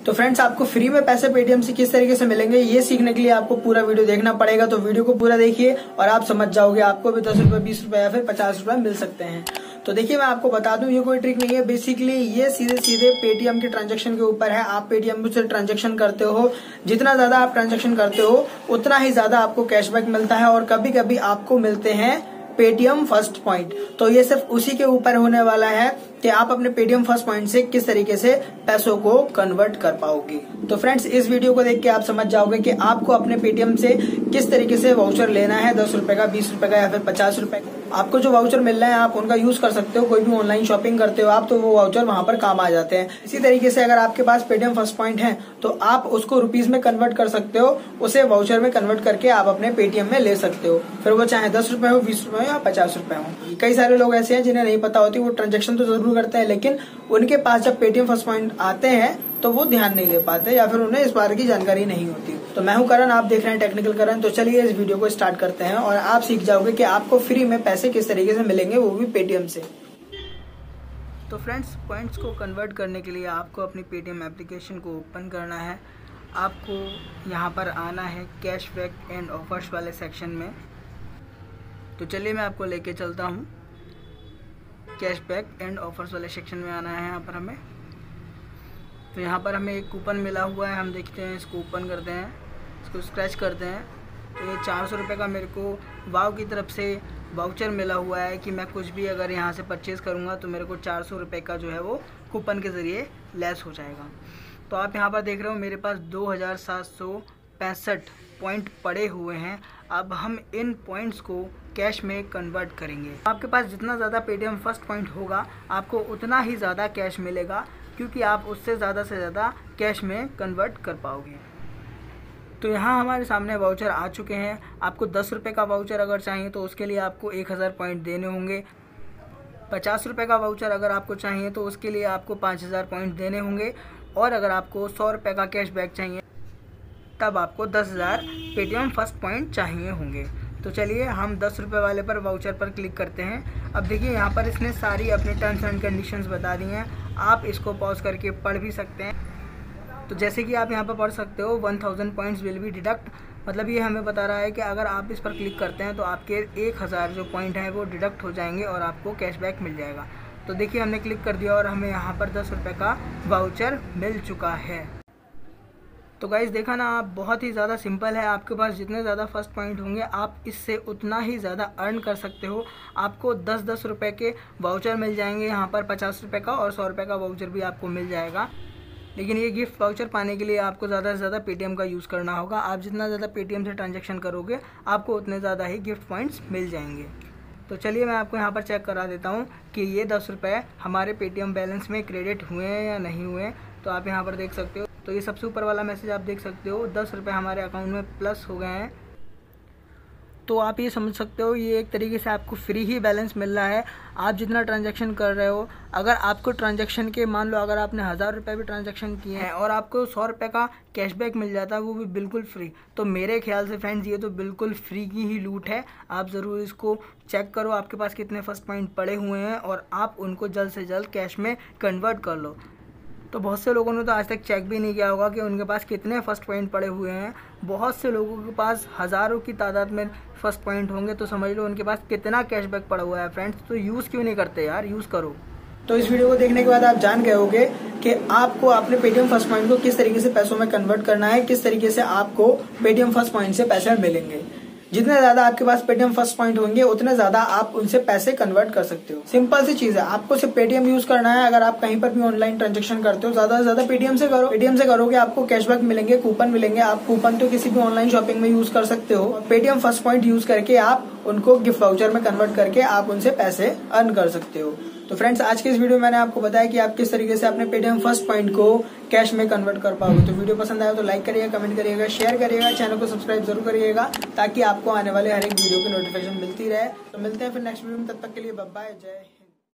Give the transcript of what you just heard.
तो फ्रेंड्स, आपको फ्री में पैसे पेटीएम से किस तरीके से मिलेंगे ये सीखने के लिए आपको पूरा वीडियो देखना पड़ेगा। तो वीडियो को पूरा देखिए और आप समझ जाओगे आपको भी 10 रुपए, 20 रुपए या फिर 50 रुपए मिल सकते हैं। तो देखिए, मैं आपको बता दूं, ये कोई ट्रिक नहीं है। बेसिकली ये सीधे सीधे पेटीएम के ट्रांजैक्शन के ऊपर है। आप पेटीएम से ट्रांजैक्शन करते हो, जितना ज्यादा आप ट्रांजैक्शन करते हो उतना ही ज्यादा आपको कैशबैक मिलता है और कभी कभी आपको मिलते हैं पेटीएम फर्स्ट पॉइंट। तो ये सिर्फ उसी के ऊपर होने वाला है कि आप अपने पेटीएम फर्स्ट पॉइंट से किस तरीके से पैसों को कन्वर्ट कर पाओगे। तो फ्रेंड्स, इस वीडियो को देख के आप समझ जाओगे कि आपको अपने पेटीएम से किस तरीके से वाउचर लेना है, 10 रुपए का, 20 रुपए का या फिर 50 रुपए का। आपको जो वाउचर मिल रहा है आप उनका यूज कर सकते हो। कोई भी ऑनलाइन शॉपिंग करते हो आप, तो वो वाउचर वहां पर काम आ जाते हैं। इसी तरीके से अगर आपके पास पेटीएम फर्स्ट पॉइंट है तो आप उसको रुपीज में कन्वर्ट कर सकते हो, उसे वाउचर में कन्वर्ट करके आप अपने पेटीएम में ले सकते हो। फिर वो चाहे 10 रुपए हो, 20 रुपए हो या 50 रुपए हो। कई सारे लोग ऐसे हैं जिन्हें नहीं पता होती, वो ट्रांजेक्शन तो जरूर करते हैं लेकिन उनके पास जब पेटीएम फर्स्ट पॉइंट आते हैं तो वो ध्यान नहीं दे पाते या फिर उन्हें इस बारे की जानकारी नहीं होती। तो मैं हूं करण, आप देख रहे हैं टेक्निकल करण। तो चलिए इस वीडियो को स्टार्ट करते हैं और आप सीख जाओगे कि आपको फ्री में पैसे किस तरीके से मिलेंगे, वो भी पेटीएम से। तो फ्रेंड्स, पॉइंट्स को कन्वर्ट करने के लिए आपको अपनी पेटीएम एप्लीकेशन को ओपन करना है। आपको यहाँ पर आना है कैशबैक एंड ऑफर्स वाले सेक्शन में। तो चलिए मैं आपको लेके चलता हूँ। कैशबैक एंड ऑफर्स वाले सेक्शन में आना है यहाँ पर हमें। तो यहाँ पर हमें एक कूपन मिला हुआ है, हम देखते हैं, इसको ओपन करते हैं, इसको स्क्रैच करते हैं। तो ये 400 रुपये का मेरे को वाव की तरफ से वाउचर मिला हुआ है कि मैं कुछ भी अगर यहाँ से परचेज़ करूँगा तो मेरे को 400 रुपये का जो है वो कूपन के ज़रिए लेस हो जाएगा। तो आप यहाँ पर देख रहे हो मेरे पास 2765 पॉइंट पड़े हुए हैं। अब हम इन पॉइंट्स को कैश में कन्वर्ट करेंगे। आपके पास जितना ज़्यादा पेटीएम फर्स्ट पॉइंट होगा आपको उतना ही ज़्यादा कैश मिलेगा, क्योंकि आप उससे ज़्यादा से ज़्यादा कैश में कन्वर्ट कर पाओगे। तो यहाँ हमारे सामने वाउचर आ चुके हैं। आपको 10 रुपये का वाउचर अगर चाहिए तो उसके लिए आपको 1000 पॉइंट देने होंगे। 50 रुपये का वाउचर अगर आपको चाहिए तो उसके लिए आपको 5000 पॉइंट देने होंगे। और अगर आपको 100 रुपये का कैशबैक चाहिए तब आपको 10,000 पेटीएम फर्स्ट पॉइंट चाहिए होंगे। तो चलिए हम 10 रुपये वाले पर वाउचर पर क्लिक करते हैं। अब देखिए यहाँ पर इसने सारी अपनी टर्म्स एंड कंडीशंस बता दी हैं। आप इसको पॉज करके पढ़ भी सकते हैं। तो जैसे कि आप यहाँ पर पढ़ सकते हो 1000 पॉइंट्स विल बी डिडक्ट, मतलब ये हमें बता रहा है कि अगर आप इस पर क्लिक करते हैं तो आपके 1000 जो पॉइंट हैं वो डिडक्ट हो जाएंगे और आपको कैशबैक मिल जाएगा। तो देखिए हमने क्लिक कर दिया और हमें यहाँ पर 10 रुपये का वाउचर मिल चुका है। तो गाइस, देखा ना आप, बहुत ही ज़्यादा सिंपल है। आपके पास जितने ज़्यादा फर्स्ट पॉइंट होंगे आप इससे उतना ही ज़्यादा अर्न कर सकते हो। आपको 10-10 रुपये के वाउचर मिल जाएंगे यहाँ पर, 50 रुपये का और 100 रुपये का वाउचर भी आपको मिल जाएगा। लेकिन ये गिफ्ट वाउचर पाने के लिए आपको ज़्यादा से ज़्यादा पेटीएम का यूज़ करना होगा। आप जितना ज़्यादा पेटीएम से ट्रांजेक्शन करोगे आपको उतने ज़्यादा ही गिफ्ट पॉइंट्स मिल जाएंगे। तो चलिए मैं आपको यहाँ पर चेक करा देता हूँ कि ये 10 रुपये हमारे पेटीएम बैलेंस में क्रेडिट हुए हैं या नहीं हुए। तो आप यहाँ पर देख सकते हो, तो ये सबसे ऊपर वाला मैसेज आप देख सकते हो, 10 रुपये हमारे अकाउंट में प्लस हो गए हैं। तो आप ये समझ सकते हो ये एक तरीके से आपको फ्री ही बैलेंस मिल रहा है। आप जितना ट्रांजैक्शन कर रहे हो, अगर आपको ट्रांजैक्शन के, मान लो अगर आपने 1000 रुपये भी ट्रांजैक्शन किए हैं और आपको 100 रुपये का कैशबैक मिल जाता है, वो भी बिल्कुल फ्री, तो मेरे ख्याल से फ्रेंड्स ये तो बिल्कुल फ्री की ही लूट है। आप ज़रूर इसको चेक करो आपके पास कितने फर्स्ट पॉइंट पड़े हुए हैं और आप उनको जल्द से जल्द कैश में कन्वर्ट कर लो। तो बहुत से लोगों ने तो आज तक चेक भी नहीं किया होगा कि उनके पास कितने फर्स्ट पॉइंट पड़े हुए हैं। बहुत से लोगों के पास हज़ारों की तादाद में फर्स्ट पॉइंट होंगे, तो समझ लो उनके पास कितना कैशबैक पड़ा हुआ है फ्रेंड्स। तो यूज़ क्यों नहीं करते यार, यूज़ करो। तो इस वीडियो को देखने के बाद आप जान गए होंगे कि आपको अपने पेटीएम फर्स्ट पॉइंट को किस तरीके से पैसों में कन्वर्ट करना है, किस तरीके से आपको पेटीएम फर्स्ट पॉइंट से पैसे मिलेंगे। जितने ज्यादा आपके पास पेटीएम फर्स्ट पॉइंट होंगे उतने ज्यादा आप उनसे पैसे कन्वर्ट कर सकते हो। सिंपल सी चीज है, आपको सिर्फ पेटीएम यूज करना है। अगर आप कहीं पर भी ऑनलाइन ट्रांजैक्शन करते हो ज्यादा से ज्यादा पेटीएम से करो। पेटीएम से करोगे आपको कैशबैक मिलेंगे, कूपन मिलेंगे। आप कूपन तो किसी भी ऑनलाइन शॉपिंग में यूज कर सकते हो। पेटीएम फर्स्ट पॉइंट यूज करके आप उनको गिफ्ट वाउचर में कन्वर्ट करके आप उनसे पैसे अर्न कर सकते हो। तो फ्रेंड्स, आज के इस वीडियो में मैंने आपको बताया कि आप किस तरीके से अपने पेटीएम फर्स्ट पॉइंट को कैश में कन्वर्ट कर पाओगे। तो वीडियो पसंद आया तो लाइक करिएगा, कमेंट करिएगा, शेयर करिएगा, चैनल को सब्सक्राइब जरूर करिएगा ताकि आपको आने वाले हर एक वीडियो की नोटिफिकेशन मिलती रहे। तो मिलते हैं फिर नेक्स्ट वीडियो में, तब तक के लिए बाय बाय, जय हिंद।